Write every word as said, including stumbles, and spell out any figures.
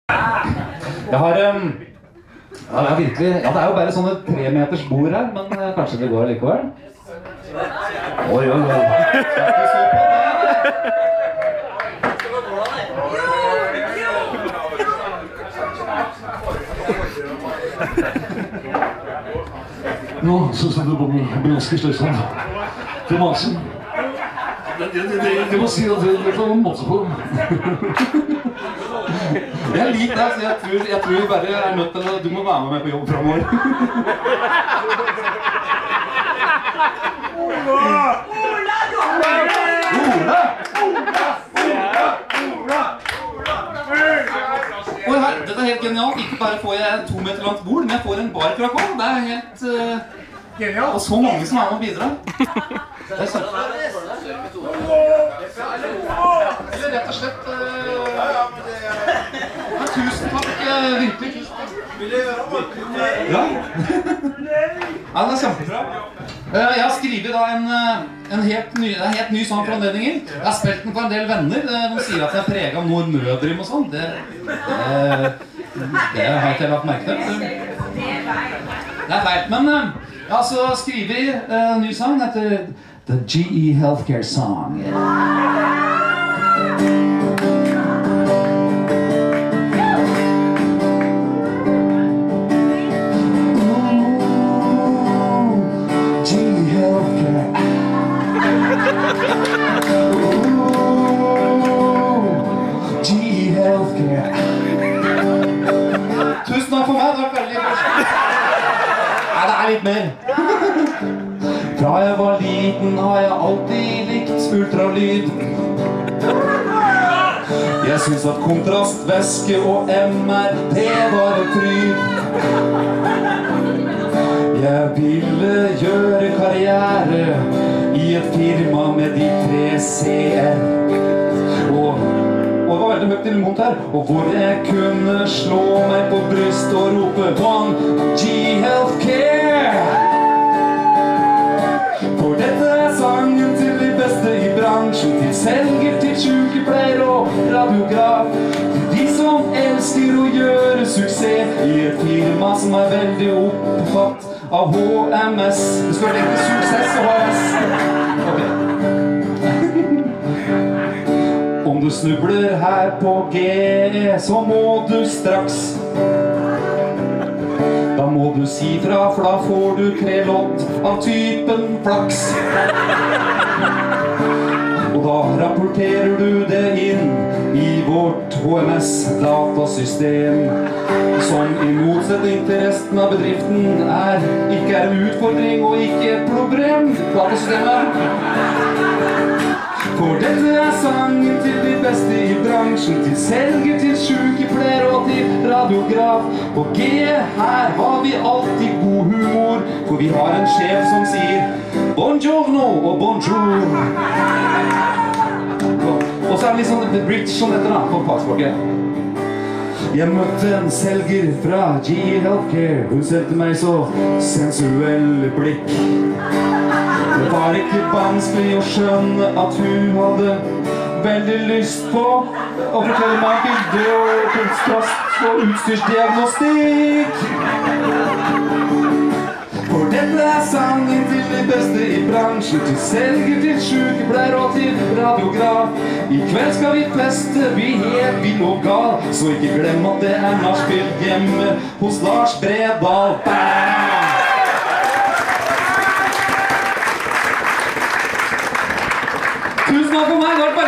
Jeg har um, ja, det er virkelig, ja, det er jo bare sånne tre meters bord her, men uh, kanskje det går likevel. Oi, oi, oi. Skal ikke stå på det? Nå synes jeg det var en ganske sløysomt. Det var masen. Jeg må si at det var en masse på. Jeg liker det, så jeg tror, jeg tror vi bare er nødt til å... Du må være med meg på jobb fremover. Ola! Ola! Ola! Ola! Ola! Oi, her, dette er helt genialt. Ikke bare får jeg to meter langt bord, men jeg får en barkrakk også. Det er helt... Uh... Genialt. Og så mange som er med å bidra. Det er sånn. Eller rett og slett... Uh... Tusen takk, virkelig tusen takk. Ja. Ja, det er kjempebra. Jeg har skrivet da en, en, helt ny, en helt ny sang for anledninger. Jeg har spilt den på en del venner. De sier at jeg er preget av noe nødrim og sånn. Det, det, det har ikke jeg lagt merke til. Det er feil. Men jeg har altså skrivet en ny sang. Den heter The G E Healthcare Song. Tusen takk for meg, det var veldig morsomt. Nei, det er litt mer. Fra jeg var liten har jeg alltid likt ultralyd. Jeg synes at kontrastvæske og M R P var et fryd. Jeg ville gjøre karriere i et firma med de tre C-er. Og Og det var veldig høyt til mot her. Og hvor jeg kunne slå meg på bryst og rope One G Healthcare. For dette er sangen til de beste i bransjen. Til selger, til sykepleier og radiograf. Til de som elsker å gjøre suksess i et firma som er veldig opptatt av H M S. Det skal være ikke suksess og H M S. Ok. Om du snubler her på G, så må du straks. Da må du si fra, for da får du tre lodd av typen flaks. Og da rapporterer du det inn i vårt H M S-datasystem. Som i motsetning til resten av bedriften er ikke er en utfordring og ikke et problem. Datasystemet. For dette er sangen til de beste i bransjen. Til selger, til sykepleier og til radiograf. På G her har vi alltid god humor. For vi har en sjef som sier Buongiorno og bonjour. Og så er det litt sånn The British som heter da på fagspråket. Jeg møtte en selger fra G E Healthcare. Hun sendte meg så sensuelle blikk. Det var ikke vanskelig å skjønne at hun hadde veldig lyst på å fortelle meg bilder og kunstrast og utstyrsdiagnostikk. For dette er sangen til de beste i bransjen. Til selger, til sykepleier og til radiograf. I kveld skal vi feste, vi helt vill og gal. Så ikke glem at det er nachspiel hjemme hos Lars Bredal. Tusen takk for meg, det var bare